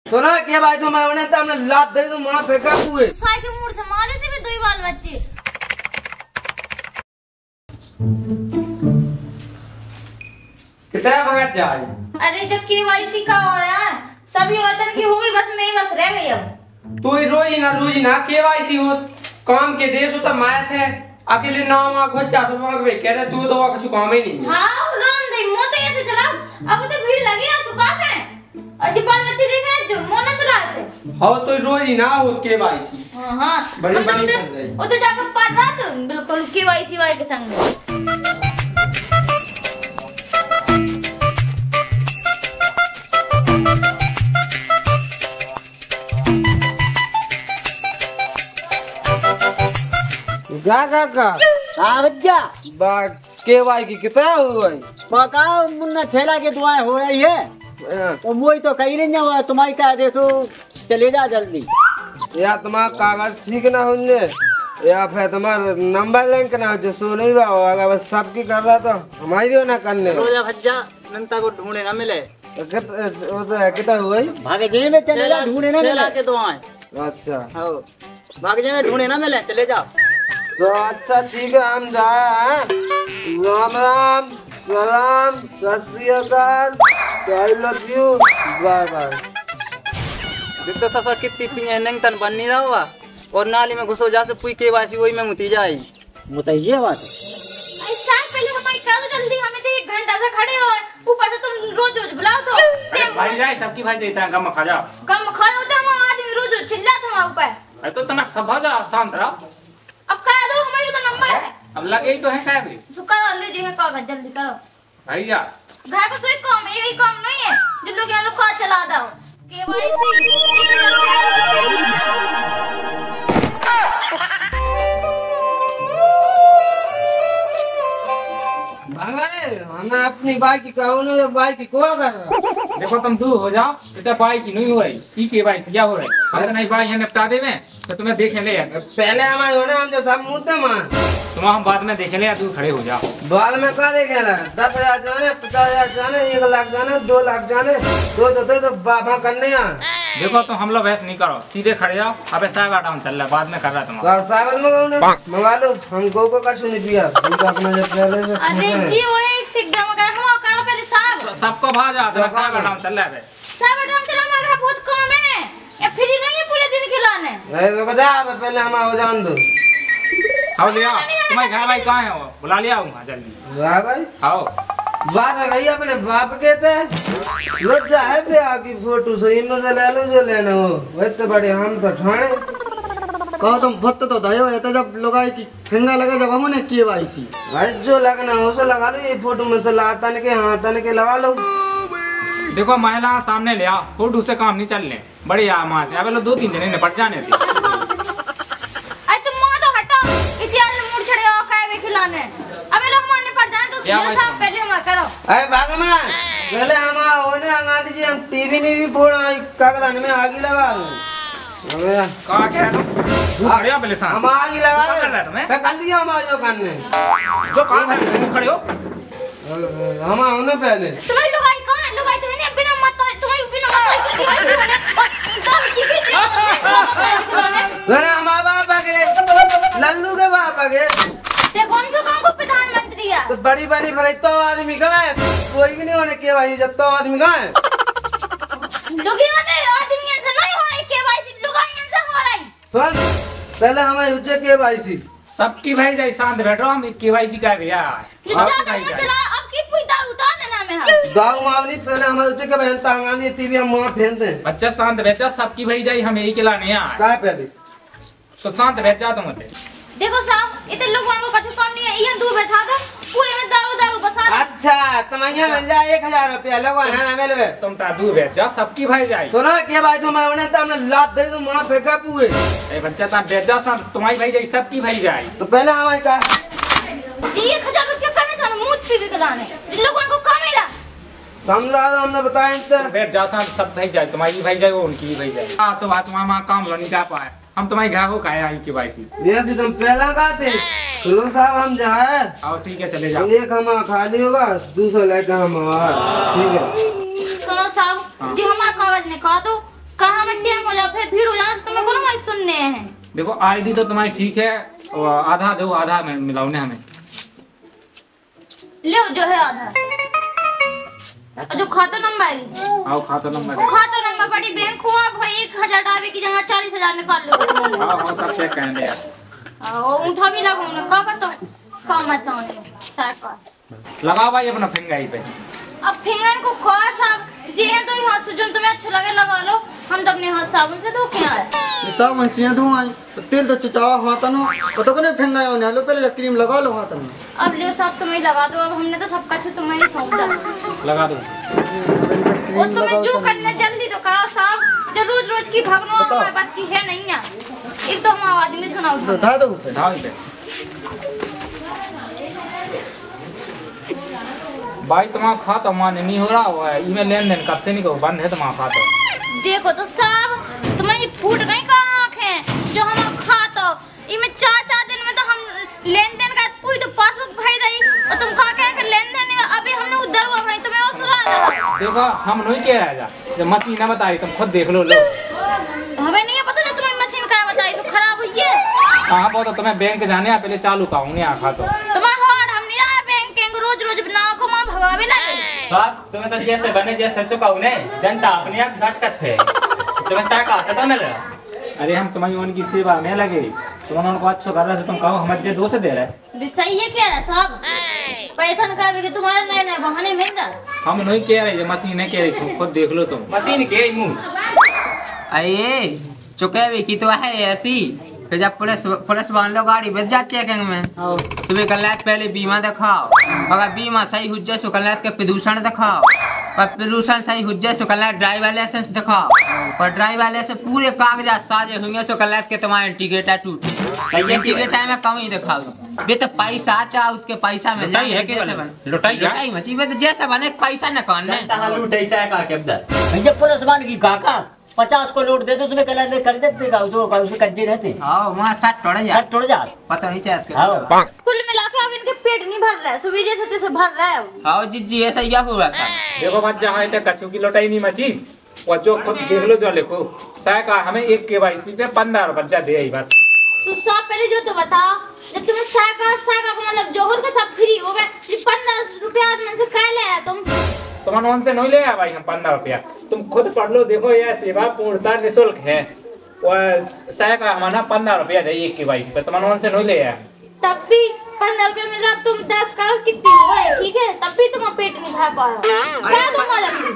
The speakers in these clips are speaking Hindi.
सुना के भाई तो मैं उन्हें तो हमने लात दे तो मां फेंका हुए साई के मूड से मारे थे भी 2 बाल बच्चे। कितना भगत जाए। अरे जो केवाईसी का हो यार सभी वतन की हो गई, बस मैं ही बस रह गई अब। तू रोज ना केवाईसी हो काम के देश हो तो मायत है अकेले नाम आ खोचा सब मांग वे कह रहे तू तो कुछ काम ही नहीं है। हां राम दे मोते ऐसे चलाओ अब तो भीड़ लगी है सुका है और जी बाल बच्चे देख रहे जो मोना चलाते। हां तो रोज ही ना हो केवाईसी। हां बड़ी बड़ी कर रही वो तो जाकर पाट रहा तो बिल्कुल केवाईसी वाले के संग में। का हाँ बच्चा केवाई की कितना हुआ पका मुन्ना छेला के दुआएं हो रही है तो वही तो कही नहीं हुआ तुम्हारी कह दे तो चले जा जल्दी। या तुम्हारा कागज ठीक ना हो या फिर तुम्हारा नंबर लिंक ना हो जो सो नहीं हुआ अगर बस सबकी कर रहा तो हमारी भी ना करने भज्जा नंता को ढूंढे ना मिले कितना हुआ भागे जे में चले जा ढूंढे ना मिले के दुआएं। अच्छा भागे जे में ढूंढे ना मिले चले जाओ तो अच्छा ठीक है हम जाए राम राम सलाम सत श्री अकाल I love you bye bye. जितना ससा कितनी पिए नंग तन बन नहीं रहा हुआ और नाली में घुसो जा से पुई के वासी वही में मुती जाई मुतैये बात ऐसा पहले हमारी करो जल्दी हमें तो 1 घंटा से खड़े हो ऊपर से तुम रोज बुलाओ तो भाई जाए सबकी भाई देता है कम खा जा कम खाए होता हम आदमी रोज चिल्लाते हैं ऊपर। अरे तो तना सब जा शांत रहो अब कह दो हमारी तो नंबर है अब लगे ही तो है क्या भी करो ले जो है कागज जल्दी करो भाई जा घर का सोई काम है यही काम नहीं है जो लोग यहाँ तो खा चला दो केवाईसी 1000 रुपया हमें अपनी बाइक की कहूँ ना बाइक की को कर देखो तुम दूर हो जाओ इतना बाई की नहीं हो रही की के भाई से क्या हो रही अगर नहीं बाई है निपटा दे में तो तुम्हें देखें ले पहले हमारे होना हम जो सब मुद्दे मां तुम हम बाद में देखें ले दूर खड़े हो जाओ बाद में क्या देखेला 10,000 जाने 50,000 जाने 1 लाख जाने 2 लाख जाने तो बाबा करने आ देखो तुम हम लोग बहस नहीं करो सीधे खड़े जाओ अबे साहब आटा हम चल रहा बाद में कर रहा तुम्हारा साहब मंगा लो हम को का सुनी पिया हम तो अपना जब पहले से अरे जी वो एक सिग्गा मगा हम करो पहले साहब सबको भाजा दे साहब आटा हम चल रहा है साहब आटा हम चला मगा बहुत कम है ये फ्री नहीं है पूरे दिन खिलाने अरे तो जा पहले हम हो जान दो आओ ले आओ तुम्हारे घर भाई कहां है वो बुला ले आऊंगा जल्दी वाह भाई आओ बात आ गई अपने बाप के थे लज्जा है ब्याह की फोटो से इनमें से ले लो जो लेना हो वही तो बड़े हम तो ठाणे कहो तुम भक्त तो दयो है तो जब लगाई की फिंगा लगे जब हमने केवाईसी भाई जो लगना हो सो लगा लो ये फोटो में से लातन के हाथन के लगा लो। देखो महिला सामने ले आओ फोटो से काम नहीं चलने बढ़िया मां से अब लो 2-3 जने निपट जाने थे अरे तुम मां तो हटाओ इतने मूड छड़े हो काय वे खिलाने अबे लोग मारने पड़ जाए तो साहब पहले हम करो। अरे भगवान पहले हम होने अंगा दीजिए हम टीवी में भी फोड़ा कागदान में आग लगा हमें का कह रहा तुम खड़े हो पहले साथ हम आग लगा क्या कर रहा है तुम्हें मैं कर दिया हम जो करने जो कहा था तुम खड़े हो हम होने पहले तुम्हारी लुगाई कहां है लुगाई तो नहीं बिना मत तुम्हारी बिना मत की वैसे बने और दम की अरे हमारा बाप के लल्लू के बाप के ते कौन सा काम को प्रधानमंत्री है तो बड़ी बड़ी भरे तो आदमी कहाँ है कोई भी नहीं होने के भाई जब तो आदमी कहाँ है लोग ने आदमी से नहीं हो रही केवाईसी लुगाई से हो रही सुन पहले हमें उज्जे के भाई सी सबकी भाई जाई शांत बैठो हम केवाईसी का भैया ज्यादा मुंह चला अब की कोई दारू उतारने ना में हम दाऊ मावली पहले हमें उज्जे के भाई तांगानी टीवी हम वहां फेंक दे बच्चा शांत बैठ जा सबकी भाई जाई हम यही के लाने आए कहाँ पहले तो शांत बैठ जा तुम देखो साहब इतने लोगों को कछु कम नहीं है ये दूर बैठा दो पूरे में दारू बसा दे। अच्छा तुम्हारे मिल जाए 1,000 रुपया लगवा है ना मिलवे तुम ता दूर बैठ जा सबकी भाई जाई सुनो के भाई तो मैं उन्हें तो हमने लात दे तो वहां फेंका पुए ए बच्चा ता बैठ जा सब तुम्हारी भाई जाई सबकी भाई जाई तो पहले हमारे का 1000 रुपया कमे था मुंह से बिकलाने जिन लोगों को कम मिला समझा हमने बताया तो बैठ जा सब भाई जाई तुम्हारी भाई जाई वो उनकी भाई जाई हां तो बात वहां काम नहीं जा पाए हम तुम्हारी घर को काहे आई के भाई की ये तुम पहला कहते चलो साहब हम जाए आओ ठीक है चले जाओ एक हम खाली होगा दूसरा लेकर हम ठीक है सुनो साहब जी हमारा कागज निकाल दो में टैंग हो जाए फिर भीड़ हो जाना तुम्हें को ना सुनने हैं। देखो आईडी तो तुम्हारी ठीक है और आधा दो आधा में मिलाओ ने हमें। ले जो है आधा और जो खाता नंबर है आओ खाता नंबर खाता नंबर बड़ी बैंक हुआ भाई 1000 डाबे की जगह 40,000 निकाल लो। आओ सब चेक कर ले यार। ओ उठा भी लगो ना का पर तो काम अच्छा होने लगाओ भाई अपना फिंगर पे। अब फिंगर को कौन सा जी है तो हाथ से जो तुम्हें अच्छा लगे लगा लो। हम तो अपने हाथ साबुन से धो के आए। सब मनसिया धो आज तेल तो चचावा हाथ नो तो कने फेंगा हो ने लो पहले क्रीम लगा लो हाथ में। अब ले सब तुम्हें लगा दो। अब हमने तो सबका छु तुम्हें ही सौंपा लगा दो। वो तुम्हें जो करना जल्दी तो करो साहब। जो रोज रोज की भगनो हमारे पास की है नहीं है। एक तो हम आवाज में सुनाओ उठा दो उठाओ इसे। भाई तुम्हारा खाता मान्य नहीं हो रहा हुआ है। ईमेल लेन देन कब से नहीं कहो बंद है तुम्हारा खाता। देखो तो साहब तुम्हारी फूट नहीं का आँख है जो हम खाता इमे 4 दिन में तो हम लेन देन का पूरी तो पासबुक भर रही और तुम कहा कह लेन देन अभी हमने उधर हुआ भाई तुम्हें और सुधार देखो हम नहीं कह रहा जा जब मशीन ना बताई तुम खुद देख लो हमें नहीं पता जो तुम्हारी मशीन का बताई तो खराब हुई है। कहाँ बहुत तुम्हें बैंक जाने पहले चालू का हूँ नहीं खाता तुम्हारा हार्ड हम नहीं आए बैंक रोज रोज ना को मां भगावे ना बाप तुम्हें तो जैसे बने जैसे चुका उन्हें जनता अपने आप झटकत है तुम्हें क्या कहा से तो मिल रहा। अरे हम तुम्हारी उनकी सेवा में लगे तुम उनको अच्छा कर रहे हो तुम कहो हम अच्छे दो से दे रहे सही है क्या है साहब पैसा निकाल के तुम्हारे नए नए बहाने मिल जा। हम नहीं कह रहे मशीन है कह रही खुद देख लो तुम मशीन के मुंह अरे चुके की तो है ऐसी फिर जब पुलिस मान लो गाड़ी बच जा चेकिंग में सुबह कल पहले बीमा दिखाओ अगर बीमा सही हो जाए तो कल के प्रदूषण दिखाओ और प्रदूषण सही हो जाए तो कल ड्राइवर लाइसेंस दिखाओ और ड्राइवर लाइसेंस पूरे कागजात साजे होंगे तो कल के तुम्हारे टिकट टूटे टिकट में कम ही दिखाओ ये तो पैसा चाह उसके पैसा में लुटाई मची तो जैसे बने पैसा न कौन लूटे भैया पुलिस मान की काका 50 को नोट दे दो तुम्हें कल कर देते जो उसमें कच्चे रहते वहाँ सट टोड़ जा पता नहीं चाहते कुल मिला के अब इनके पेट नहीं भर रहा है सुबह जैसे तैसे भर रहा है। हाँ जी ऐसा क्या हुआ सर देखो मत जहाँ इतने कछू की लुटाई नहीं मची और जो खुद देख लो जो लिखो साय का हमें एक KYC पे 15 रुपया दे आई बस। साहब पहले जो तो बताओ जब तुम्हें साका मतलब जोहर का सब फ्री हो गए 15 रुपया मन से क्या ले आया तुम मन से नहीं ले आया भाई हम 15 रुपया तुम खुद पढ़ लो देखो यह सेवा पूर्णतः निःशुल्क है और साय का हमारा 15 रुपया दे एक KYC पे तुम मन से नहीं ले आया तब भी 15 रुपया मिल रहा तुम 10 का कितनी हो रही ठीक है तब भी तुम पेट नहीं भर पाया क्या तुम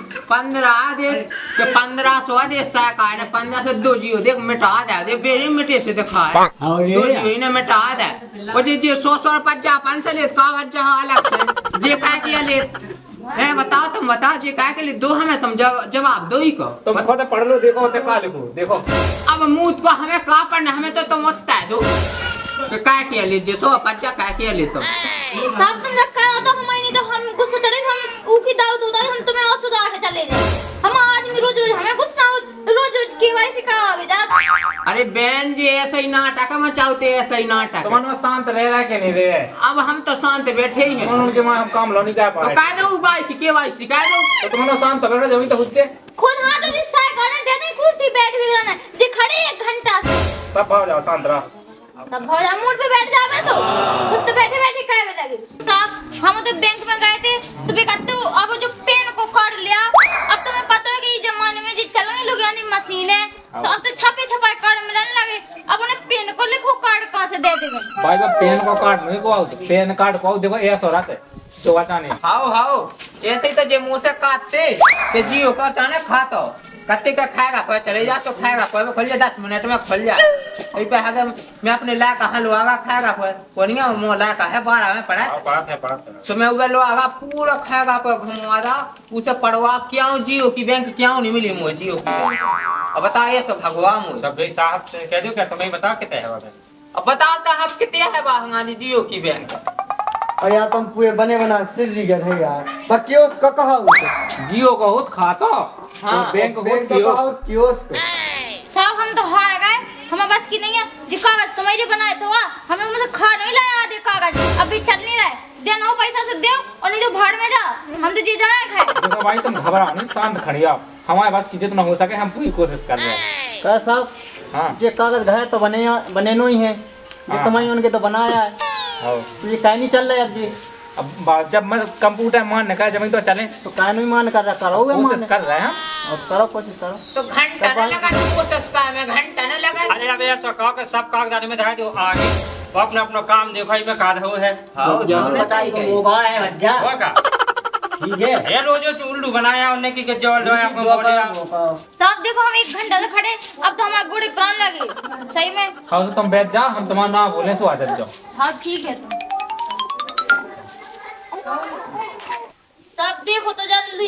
15 दे 1500 दे साका है 15 से 2 जियो देख मिटा दे बेरी मिटे से दिखा है 2 जियो ने मिटा दे वो जे 100 रुपया 500 ले का वजह अलग से जे का किया ले बताओ तुम बताओ जे का के लिए दो हमें तुम जवाब दो ही को तुम खुद पढ़ लो देखो होते का लिखो देखो अब मुंह को हमें का पढ़ना हमें तो तुम होता है दो क्या किया लीजिए 100 बच्चा क्या किया ले तुम साहब तुम जब कहो तो हम नहीं तो हम गुस्सा चढ़े हम ऊकी दाव दूधा हम तुम्हें और सुधार के चले जाए हम आदमी रोज रोज हमें गुस्सा रोज रोज KYC का आवे जा। अरे बहन जी ऐसा ही नाटक मचाओते ऐसा ही नाटक तुम मन शांत रह रहा के नहीं रहे अब हम तो शांत बैठे ही हैं उनके मां हम काम लो नहीं कर पा तो कह दो भाई की KYC कह दो तो तुम शांत रह जब तो हुच्चे खुद हाथ से साय गाने दे दे कुर्सी बैठ भी रहना जे खड़े 1 घंटा से सब भाव जाओ शांत रहो तब भौजा मूड पे बैठ जावे सो खुद तो बैठे बैठे काय में लगे साहब हम तो बैंक में गए थे सुबह कहते अब जो पेन को काट लिया अब तुम्हें पता है कि जमाने में जी चलने लोग यानी मशीन है तो अब तो छपे छपाई कार्ड मिलने लगे अब उन्हें पेन को लिखो कार्ड कहां से दे देंगे भाई बा पेन को कार्ड नहीं को पेन कार्ड को देखो ऐसा हो रहा है तो अचानक हाओ ऐसे ही तो जे मुंह से काटते ते जियो का अचानक खातो कत्ते का खाएगा पर चले जा तो खाएगा पर खुल जा 10 मिनट में खुल जा ई पे अगर मैं अपने ला का हलवा आगा खाएगा पर कोनिया मो ला का है 12 में पड़ा पड़ा तो मैं उगल लो आगा पूरा खाएगा पर घुमादा उसे पड़वा क्यों जियो की बैंक क्यों नहीं मिली मो जियो की अब बता ये सब भगवान मो सब भाई साहब से कह दो क्या तुम्हें बता कितने है अब बताओ साहब कितने है बाहंगानी जियो की बैंक अरे यार तुम पूरे बने बना सिर रिगर है यार बकियोस का कहा जियो को खुद खाता हां बैंक को कियोस्क साहब हम तो हार गए हमारे पास की नहीं है जी कागज तुम्हारे बनाए तो हमने मुझे खा नहीं लाया आधे कागज अभी चल नहीं रहा देना हो पैसा से दो और नहीं तो भाड़ में जा, हम तो जी जाए खाए। देखो भाई तुम घबराओ नहीं, शांत खड़ी आप, हमारे बस की जितना हो सके हम पूरी कोशिश कर रहे हैं। कह साहब हाँ जे कागज घाय तो बने नो ही है, जे हाँ। तुम्हारी उनके तो बनाया है, हाँ। तो ये कहीं नहीं चल रहा है अब जी। अब जब मैं कंप्यूटर मान निकाल जब तो चले तो कहीं नहीं मान कर रहा, करो कोशिश कर रहे हैं। अब करो कोशिश करो। तो घंटा न लगा कोशिश का में, घंटा न लगा। अरे अबे सब कागजात में दिखाई दो आगे, वो अपना अपना काम देखो ही में का हो है। हां जो बताई को मोबा है बच्चा होगा ठीक है। ये रोज जो उल्लू बनाया उन्होंने की जो आपको बोले साहब देखो हम 1 घंटा से खड़े, अब तो हमारे गोड़े प्राण लगे सही में। हाँ तो तुम बैठ जाओ, हम तुम्हारा नाम बोले सो आ जाओ। हाँ ठीक है। साहब देखो तो जल्दी।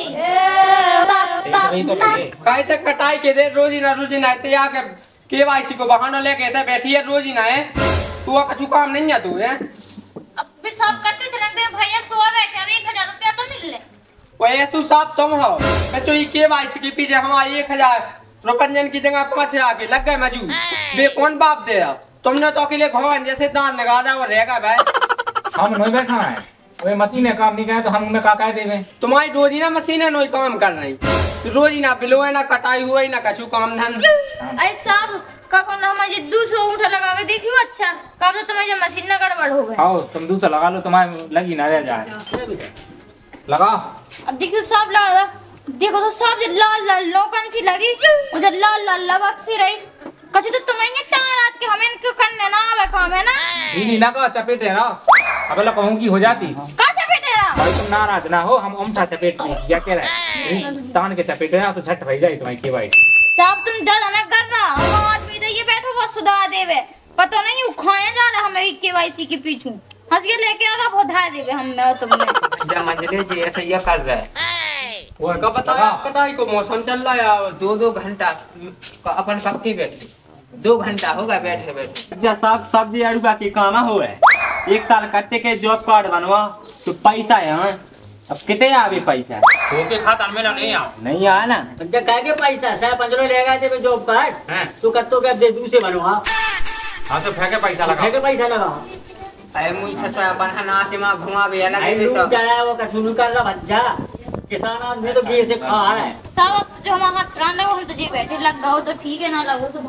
काहे तक कटाई के दे रोजी ना इते आके केवाईसी को बहाना लेके ऐसे बैठी है रोजी ना है, तू कछु काम नहीं है तू है। अब भी साहब करते थे लगते भैया सोआ बैठे, अब 1000 रुपया तो मिल ले। पैसू साहब तुम हो बच्चो, ये केवाईसी के पीछे हमारे 1000 रुपयन की जगह 5 आके लग गए मजू। बे कौन बाप दे रहा, तुमने तो अकेले घोन जैसे दान लगा दा और रहेगा भाई। हम नहीं बैठा है, वे मशीन काम नहीं करे तो हम में का कह देवे। तुम्हारी रोजी ना मशीन है नोई काम कर रही, तो रोजी ना बिलो है ना कटाई हुई ना कछु काम धन। अरे साहब का कौन हमारे 200 ऊँटा लगावे देखियो अच्छा, का तो तुम्हारी जो मशीन ना गड़बड़ हो गए। आओ तुम दूसरा लगा लो, तुम्हारे लगी ना रह जाए। लगा अब देखियो साहब लगा, देखो तो साहब जो लाल लाल लोकन सी लगी, उधर लाल लाल लवक सी रही। कछु तो तुम्हें रात के हमें इनको करने ना आवे काम है ना। नहीं ना का चपेटे ना, अब ला कहूं की हो जाती। का चपेटे रहा? भाई तुम नाराज ना हो, हम उमठा चपेट क्या कह रहे हैं, तान के चपेटे ना तो झट भई जाए तुम्हारी के भाई। साहब तुम डर ना कर रहा, हम आदमी तो ये बैठो वो सुधा देवे, पता नहीं उखाए जा रहा हमें केवाईसी के पीछे हंस के लेके आगा बोधा देवे हम में तुमने। जब मंजले जी ऐसे ये कर रहे हैं, वो का पता कटाई को मौसम चल रहा है 2-2 घंटा अपन कब की बैठे, 2 घंटा होगा बैठे बैठे। जब साहब सब्जी अड़ुआ की काम हो है, 1 साल कट्टे के जॉब कार्ड बनवा तो पैसा है, अब कितने आवे पैसा ओके खाता में नहीं आ ना। बच्चा कह के पैसा साहब 15 ले गए थे जॉब कार्ड, तो कत्तो के दे दूसरे बनवा। हां तो फेंके पैसा लगा, फेंके पैसा लगा। अरे मुझसे से अपन हना से मां घुमा गया लगे आई तो जा रहा है वो कछु नहीं कर रहा बच्चा, किसान आदमी तो घी से खा रहा है। साहब अब जो हमारा हाथ प्राण लगा हम तो जी बैठे, लग गओ तो ठीक है ना लगो तो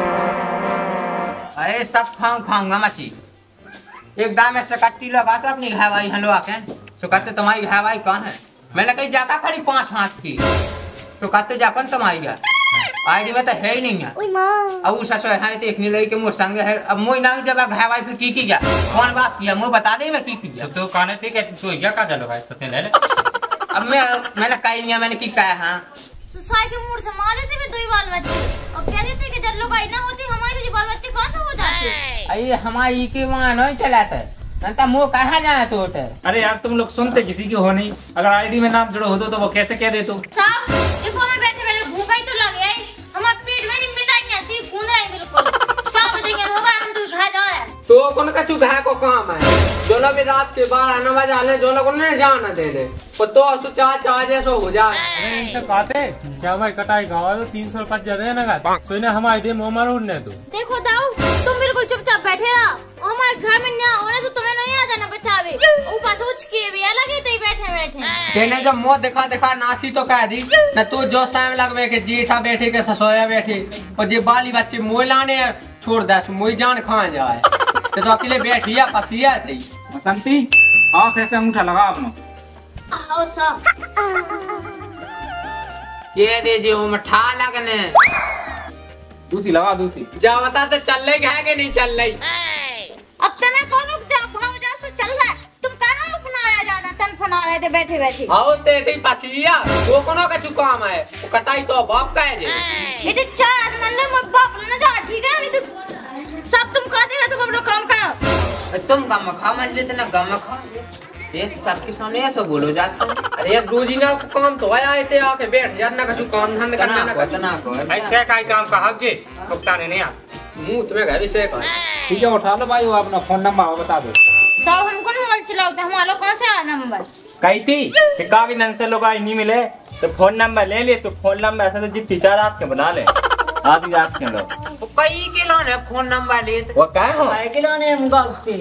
अरे सब फांगा मची एक दाम में से कट्टी लगा तो अपनी घावाई हलवा के, तो कहते तुम्हारी घावाई कहाँ है, मैंने कही जाता खड़ी 5 हाथ की, तो कहते जाकन तुम्हारी है आईडी में तो है ही नहीं है। अब उस ससुर है तो एक लड़की के मुंह संग है, अब मोई ना जब घावाई फिर की गया कौन बात किया मुंह बता दे मैं की किया तो कहने थे कि तू क्या का चलो भाई तो ले ले। अब मैंने कही नहीं, मैंने की कहा हाँ सुसाई के मूड से मार देते भी 2 बाल बच्चे और कह देते कि जब लोग आई ना होती हमारे तो बाल बच्चे कौन सा हो जाते। अरे हमारी के वहाँ नहीं चलाता नंता मुँह कहाँ जाना तो होता है। अरे यार तुम लोग सुनते किसी की हो नहीं, अगर आईडी में नाम जुड़ो होतो तो वो कैसे कह दे तू। साहब देखो हमें बैठे बैठे भूखा ही तो लग गया, हमारे पेट में नहीं मिटाई ऐसी गूंद रहा है बिल्कुल। 4 बजे के होगा हम तो खा जाए तो कौन का चुका को काम है, जो ना भी रात के 12 बजे आने जो ना को नहीं जाना दे दे तो चार जैसो हो जाए। इनसे कहते क्या भाई कटाई खावा तो 300 रुपये ज्यादा है ना, सोने हमारे दे मोमार उड़ने दो। देखो दाऊ तुम बिल्कुल चुपचाप बैठे रहो, हमारे घर में ना होने से तुम्हें नहीं आ जाना बचावे, ऊपर से उच के भी लगे तो बैठे बैठे तेने जब मुँह दिखा नासी तो कह दी न, तू जो टाइम लगवे के जीठा बैठे के ससोया बैठे और जे बाली बच्चे मोह लाने छोड़ दे मोई जान खा जाए तो अकेले बैठिया पसिया थी। बसंती आओ कैसे अंगूठा लगा अपना। आओ साहब ये दे जी उमठा लगने दूसरी लगा दूसरी जा बता तो चल रही है कि नहीं चल रही। अब तुम्हें कौन रुक जा भाव जा सो चल रहा है, तुम कहां अपनाया जाना तन फना रहे थे बैठे बैठे। आओ ते थी पसिया वो कोनो का चुकाम है, वो कटाई तो बाप का है जे ये तो 4 मंडल में बाप न जा ठीक है, नहीं तो सब तुम कहते रहे तुम अपना काम करो। तुम गम खा मन लेते ना गम खा ये सबके सामने ऐसा बोलो जाता। अरे यार रोजी ना काम तो आए थे आके बैठ जाना ना कछु काम धंधा करना ना करना को ऐसे का काम कहा के भुगतान नहीं आ मुंह तुम्हें घर से का ठीक है उठा लो भाई, वो अपना फोन नंबर बता दो। साहब हमको मोबाइल चलाते हमारा कहां से आना मोबाइल कही थी कि काफी नन से लोग आई नहीं मिले तो फोन नंबर ले ले, तो फोन नंबर ऐसा तो जितनी 4 रात के बना ले, आधी रात के लोग कई किलो ने फोन नंबर ले वो क्या हो किलो ने मुका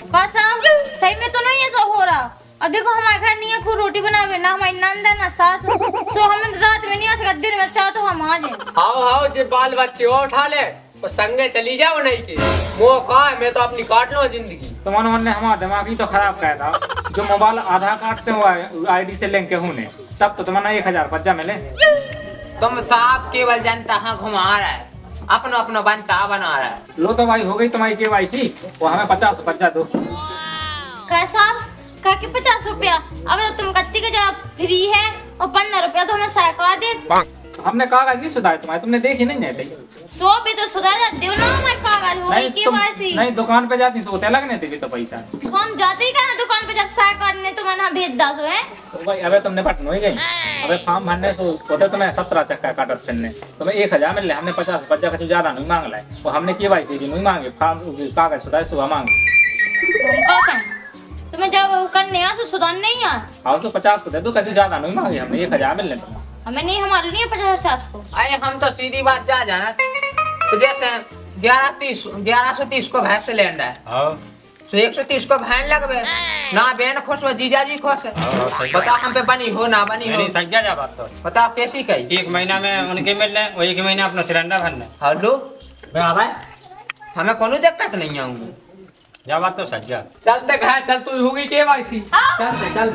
का साहब सही में तो नहीं ऐसा हो रहा। अब देखो हमारे घर नहीं है कोई रोटी बनावे ना हमारी नंदा ना सास, सो हम रात में नहीं आ सकते, दिन में चाहो तो हम आ जाए। आओ आओ जे बाल बच्चे हो उठा ले और संगे चली जाओ नहीं के मौका है, मैं तो अपनी काट लो जिंदगी। तुम्हारे ने हमारा दिमाग ही तो खराब किया था। जो मोबाइल आधार कार्ड से हुआ है आईडी से लिंक होने, तब तो तुम्हारा 1000 बच्चा मिले। तुम साहब केवल जनता हाँ घुमा रहा है, अपनो अपनो बनता बना रहा है। लो तो भाई हो गई तुम्हारी केवाईसी, वो हमें 50 बच्चा दो। कैसा काके 50 रुपया? अब तो तुम कत्ती के जब फ्री है और 15 रुपया तो हमें साइकिल दे। हमने कागज नहीं सुधारे तुम्हारे, तुमने देखी नहीं है 100 भी तो सुधार जाते हो ना, हमारे कागज हो गई केवाईसी। नहीं दुकान पे जाती सोते लगने थे भी तो पैसा। हम जाते ही कहाँ दुकान पे जब साइकिल ने तुम्हें ना भेज दासो है। तो भाई अबे तुमने पटनो ही गई, अबे फॉर्म भरने से होते तुम्हें 17 चक्का काटत फिरने, तुम्हें 1000 मिल रहे, हमने 50 बच्चा कुछ ज्यादा नहीं मांग रहा है। और हमने केवाईसी की नहीं मांगे, फॉर्म कागज सुधारे सुबह मांगे। तुम्हें जब करने आ सुधार नहीं आ हाँ तो 50 को दे दो, कैसे ज्यादा नहीं मांगे, हमने 1000 मिल रहे। हमें नहीं, हमारे लिए 50 को। अरे हम तो सीधी बात जा जाना तो जैसे 1130 को भैंस लेंड है तो 130 को भैन लगवे ना, बहन खुश हो जीजा जी खुश है। बता हम पे बनी हो ना बनी हो, जा बात तो बता कैसी कही। 1 महीना में उनके मिल रहे और 1 महीना अपना सिलेंडर भरना। हेलो हमें कोनो दिक्कत नहीं आऊंगी, जा बात तो सच जा। चलते कहा चल तू होगी केवाईसी, चलते चल।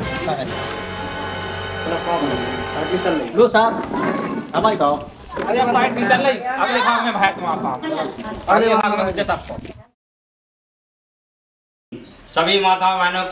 लो साहब हमारी कहो। अरे फाइट नहीं चल रही, अगले काम में भाई तुम्हारा अगले काम में मुझे सबको। सभी माताओं बहनों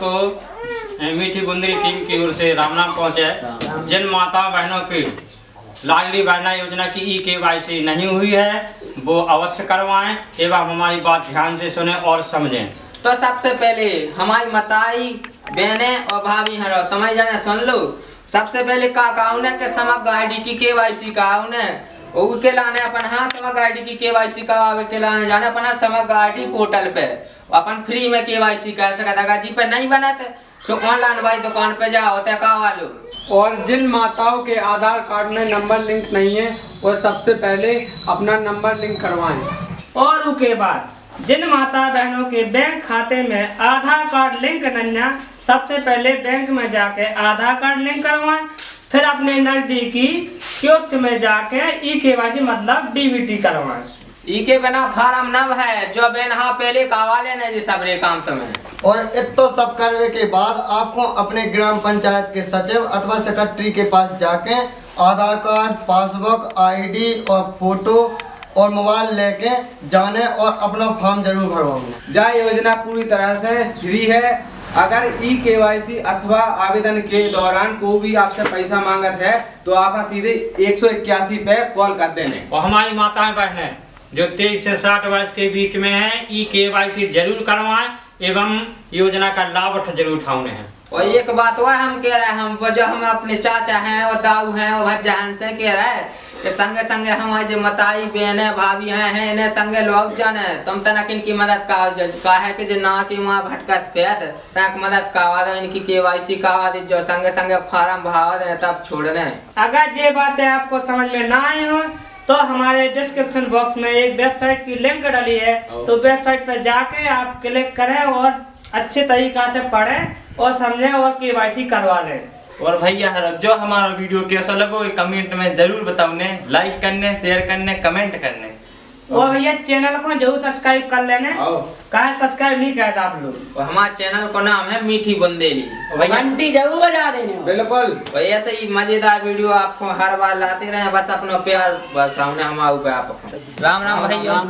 को मीठी बुंदरी टीम की ओर से राम नाम पहुंचे। जिन माताओं बहनों की लाडली बहना योजना की ई-केवाईसी नहीं हुई है वो अवश्य करवाएं एवं हमारी बात ध्यान से सुने और समझें। तो सबसे पहले हमारी मताई बहने और भाभी हरो तुम्हारी जाने सुन लो। सबसे पहले का उन्हें के समग्र आईडी की केवाईसी का उन्हें के लाने अपन हाँ समग्र आईडी की केवाईसी का आवे के लाने जाने अपन हाँ समग्र आईडी पोर्टल पे अपन फ्री में केवाईसी कर सकता। जी पे नहीं बनाते सो ऑनलाइन भाई दुकान पे जाओ ते का वालो। और जिन माताओं के आधार कार्ड में नंबर लिंक नहीं है वो सबसे पहले अपना नंबर लिंक करवाएं। और उसके बाद जिन माता बहनों के बैंक खाते में आधार कार्ड लिंक नहीं है सबसे पहले बैंक में जाके आधार कार्ड लिंक करवाएं, फिर अपने नजदीकी कियोस्क में जाके ई-केवाईसी मतलब डीबीटी करवाएं। ई के बिना फार्म न है जो बेन हाँ पहले कावाले ने जी सबरे काम तुम्हें। और इतो सब करने के बाद आपको अपने ग्राम पंचायत के सचिव अथवा सेक्रेटरी के पास जाके आधार कार्ड, पासबुक, आईडी और फोटो और मोबाइल लेके जाने और अपना फॉर्म जरूर भरवाओगे। यह योजना पूरी तरह से फ्री है। अगर ई-केवाईसी अथवा आवेदन के दौरान कोई भी आपसे पैसा मांगत है तो आप सीधे 181 पे कॉल कर देने। और हमारी माताएं बहनें जो 23 से 60 वर्ष के बीच में हैं ई-केवाईसी जरूर करवाएं एवं योजना का लाभ जरूर उठाने हैं। और एक बात वह हम कह रहे हैं, हम जो हम अपने चाचा हैं और दाऊ हैं और भज्जान से कह रहे हैं कि संगे संगे हमारे जो मताई बहने भाभी हैं इन्हें संगे लोग जाने तुम तनक इनकी मदद का है कि जो ना की वहाँ भटकत पेद तक मदद करवा दो, इनकी केवाईसी करवा दी, जो संगे संगे फार्म भरवा दे तब छोड़ दें। अगर ये बातें आपको समझ में ना आई हो तो हमारे डिस्क्रिप्शन बॉक्स में एक वेबसाइट की लिंक डाली है, तो वेबसाइट पर जाके आप क्लिक करें और अच्छे तरीका से पढ़ें और समझें और केवाईसी करवा लें। और भैया जो हमारा वीडियो कैसा लगो कमेंट में जरूर बताओ, लाइक करने, शेयर करने, कमेंट करने। और भैया चैनल को जरूर सब्सक्राइब कर लेने। कहा सब्सक्राइब नहीं करते आप लोग। हमारे चैनल का नाम है मीठी बुंदेली, घंटी जरूर बजा देने। बिल्कुल ऐसे ही मजेदार वीडियो आपको हर बार लाते रहे, बस अपना प्यार बस हमने हमारे ऊपर आप। राम राम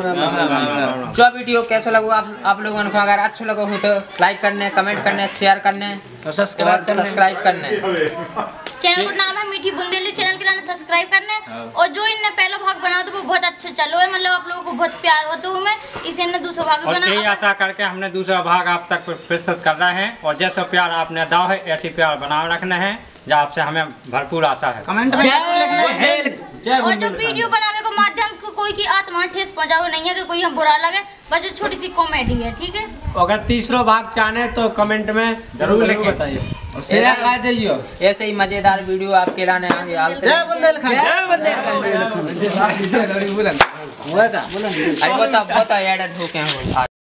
भैया। जो वीडियो कैसा लगो आप लोगों को अगर अच्छा लगो हो तो लाइक करने, कमेंट करने, शेयर करने, सब्सक्राइब करने। चैनल का नाम है मीठी बुंदेली, चैनल के लिए सब्सक्राइब करने। और जो इनने पहला भाग बना तो वो बहुत अच्छा चलो है, मतलब आप लोगों को बहुत प्यार होता है में इसे इनने दूसरा भाग बना। यही आशा करके हमने दूसरा भाग आप तक प्रस्तुत कर रहे हैं और जैसा प्यार आपने दाव है ऐसी प्यार बनाए रखना है जो आपसे हमें भरपूर आशा है। कमेंट में और जो वीडियो बनाने को माध्यम को कोई की आत्मा ठेस पहुंचाओ नहीं है कि कोई हम बुरा लगे, बस जो छोटी सी कॉमेडी है, ठीक है। अगर तीसरा भाग चाहे तो कमेंट में जरूर बताइए। ऐसे ही मजेदार वीडियो आपके लाने आगे। जय बुंदेलखंड। जय बुंदेलखंड।